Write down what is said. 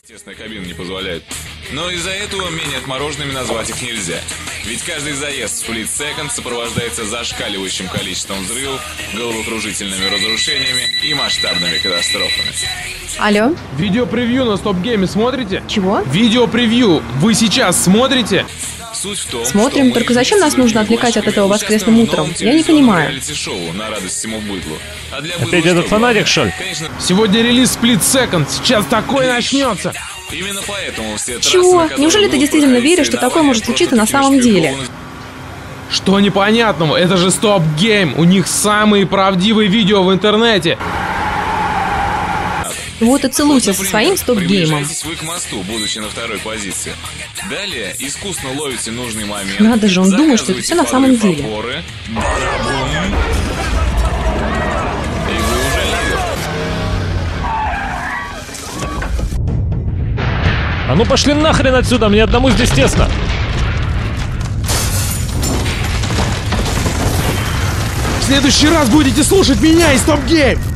Тесная кабина не позволяет. Но из-за этого менее отмороженными назвать их нельзя. Ведь каждый заезд в Split Second сопровождается зашкаливающим количеством взрывов, головокружительными разрушениями и масштабными катастрофами. Алло? Видео-превью на стоп-гейме смотрите? Чего? Видео-превью. Вы сейчас смотрите? Суть в том, Смотрим, что только зачем нас нужно отвлекать от этого воскресным утром? Я не понимаю. Шоу на радость всему быдлу. А для Опять этот фанатик, что ли? Конечно, Сегодня релиз Split Second. Сейчас такое начнется. именно поэтому все трассы, Чего? на которых Неужели ты будут действительно проходить веришь, что такое соревнования, может случиться просто на самом технически деле? полностью. Что непонятного? Это же стоп-гейм. У них самые правдивые видео в интернете. Вот и целуйся со своим стоп-геймом. Приближайтесь вы к мосту, будучи на второй позиции. Далее искусно ловите нужный момент. Надо же, он думает, что это все на самом деле. Опоры, бадабум. И вы уже лидер. А ну пошли нахрен отсюда, мне одному здесь тесно. В следующий раз будете слушать меня и стоп-гейм.